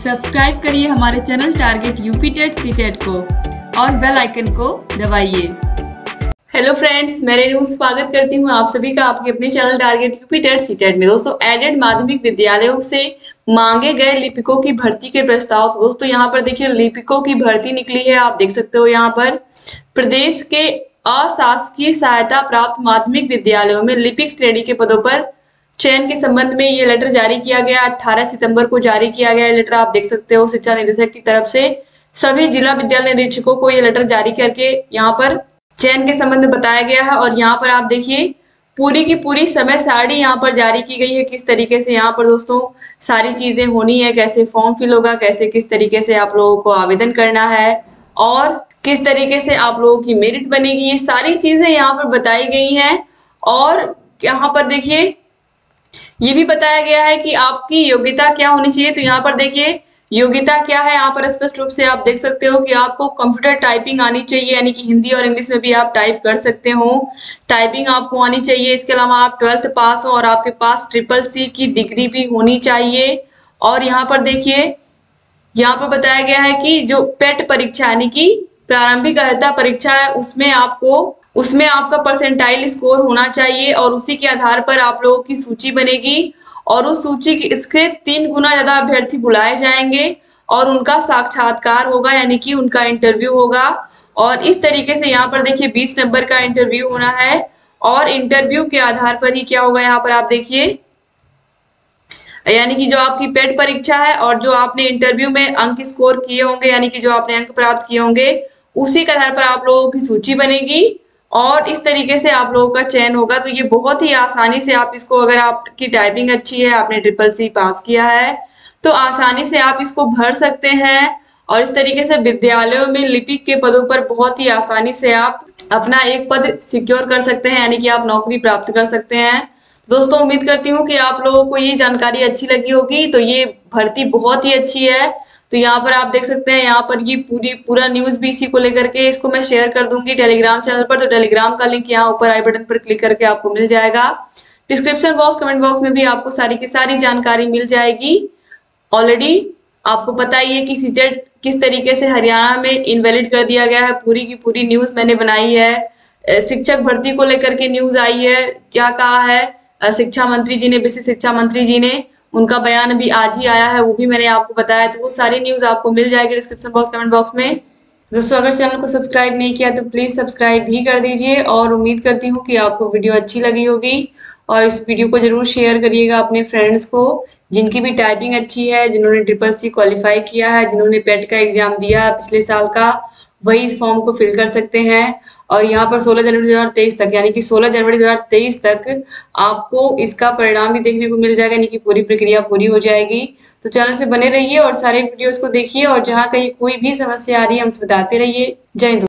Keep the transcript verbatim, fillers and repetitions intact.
Subscribe करिए हमारे channel target UP TET C TET को और बेल आइकन को दबाइए। हेलो फ्रेंड्स, मैं रेनू स्वागत करती हूँ आप सभी का आपके अपने channel target UP TET C TET में। दोस्तों, एडेड माध्यमिक विद्यालयों से मांगे गए लिपिकों की भर्ती के प्रस्ताव। दोस्तों यहाँ पर देखिए लिपिकों की भर्ती निकली है, आप देख सकते हो। यहाँ पर प्रदेश के अशासकीय सहायता प्राप्त माध्यमिक विद्यालयों में लिपिक श्रेणी के पदों पर चयन के संबंध में ये लेटर जारी किया गया। अठारह सितंबर को जारी किया गया लेटर, आप देख सकते हो। शिक्षा निदेशक की तरफ से सभी जिला विद्यालय निरीक्षकों को ये लेटर जारी करके यहाँ पर चयन के संबंध में बताया गया है। और यहाँ पर आप देखिए पूरी की पूरी समय सारणी यहाँ पर जारी की गई है, किस तरीके से यहाँ पर दोस्तों सारी चीजें होनी है, कैसे फॉर्म फिल होगा, कैसे किस तरीके से आप लोगों को आवेदन करना है और किस तरीके से आप लोगों की मेरिट बनेगी, ये सारी चीजें यहाँ पर बताई गई हैं। और यहाँ पर देखिए ये भी बताया गया है कि आपकी योग्यता क्या होनी चाहिए। तो यहाँ पर देखिए योग्यता क्या है, यहाँ पर स्पष्ट रूप से आप देख सकते हो कि आपको कंप्यूटर टाइपिंग आनी चाहिए, यानी कि हिंदी और इंग्लिश में भी आप टाइप कर सकते हो। टाइपिंग आपको आनी चाहिए। इसके अलावा आप ट्वेल्थ पास हो और आपके पास ट्रिपल सी की डिग्री भी होनी चाहिए। और यहाँ पर देखिए यहाँ पर बताया गया है कि जो पेट परीक्षा यानी कि प्रारंभिक अर्हता परीक्षा है उसमें आपको उसमें आपका परसेंटाइल स्कोर होना चाहिए और उसी के आधार पर आप लोगों की सूची बनेगी और उस सूची के इसके तीन गुना ज्यादा अभ्यर्थी बुलाए जाएंगे और उनका साक्षात्कार होगा, यानी कि उनका इंटरव्यू होगा। और इस तरीके से यहाँ पर देखिए बीस नंबर का इंटरव्यू होना है और इंटरव्यू के आधार पर ही क्या होगा, यहाँ पर आप देखिए यानी कि जो आपकी पेट परीक्षा है और जो आपने इंटरव्यू में अंक स्कोर किए होंगे, यानी कि जो आपने अंक प्राप्त किए होंगे, उसी के आधार पर आप लोगों की सूची बनेगी और इस तरीके से आप लोगों का चयन होगा। तो ये बहुत ही आसानी से आप इसको, अगर आपकी टाइपिंग अच्छी है, आपने ट्रिपल सी पास किया है, तो आसानी से आप इसको भर सकते हैं और इस तरीके से विद्यालयों में लिपिक के पदों पर बहुत ही आसानी से आप अपना एक पद सिक्योर कर सकते हैं, यानी कि आप नौकरी प्राप्त कर सकते हैं। दोस्तों, उम्मीद करती हूँ कि आप लोगों को ये जानकारी अच्छी लगी होगी। तो ये भर्ती बहुत ही अच्छी है। तो यहाँ पर आप देख सकते हैं, यहाँ पर ये पूरी पूरा न्यूज भी इसी को लेकर के इसको मैं शेयर कर दूंगी टेलीग्राम चैनल पर। तो टेलीग्राम का लिंक यहाँ ऊपर आई बटन पर क्लिक करके आपको मिल जाएगा। डिस्क्रिप्शन बॉक्स, कमेंट बॉक्स में भी आपको सारी की सारी जानकारी मिल जाएगी। ऑलरेडी आपको पता ही है कि सीटेट किस तरीके से हरियाणा में इनवैलिड कर दिया गया है, पूरी की पूरी न्यूज मैंने बनाई है। शिक्षक भर्ती को लेकर के न्यूज आई है, क्या कहा है शिक्षा मंत्री जी ने, विशेष शिक्षा मंत्री जी ने, उनका बयान भी आज ही आया है, वो भी मैंने आपको बताया। तो वो सारी न्यूज आपको मिल जाएगी डिस्क्रिप्शन बॉक्स, कमेंट बॉक्स में। दोस्तों, अगर चैनल को सब्सक्राइब नहीं किया तो प्लीज सब्सक्राइब भी कर दीजिए और उम्मीद करती हूँ कि आपको वीडियो अच्छी लगी होगी और इस वीडियो को जरूर शेयर करिएगा अपने फ्रेंड्स को जिनकी भी टाइपिंग अच्छी है, जिन्होंने ट्रिपल सी क्वालिफाई किया है, जिन्होंने पेट का एग्जाम दिया है पिछले साल का, वही इस फॉर्म को फिल कर सकते हैं। और यहाँ पर सोलह जनवरी दो हजार तेईस तक, यानी कि सोलह जनवरी दो हजार तेईस तक आपको इसका परिणाम भी देखने को मिल जाएगा, यानी कि पूरी प्रक्रिया पूरी हो जाएगी। तो चैनल से बने रहिए और सारे वीडियोस को देखिए और जहाँ कहीं कोई भी समस्या आ रही है हमसे बताते रहिए। जय हिंद।